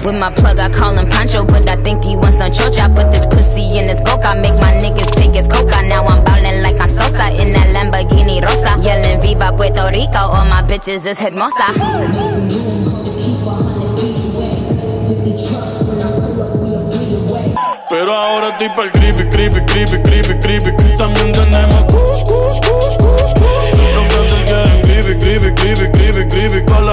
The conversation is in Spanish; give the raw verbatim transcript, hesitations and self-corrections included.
With my plug, I call him Pancho, but I think he wants some chocha. Put this pussy in his boca, make my niggas take his coca. Now I'm ballin' like I'm Sosa in that Lamborghini Rosa. Yellin' Viva Puerto Rico, all my bitches is hermosa. Pero ahora estoy pa'l creepy, creepy, creepy, creepy, creepy. También tenemos kush, kush, kush, kush, kush. Los que te quieren creepy, creepy, creepy, creepy, creepy.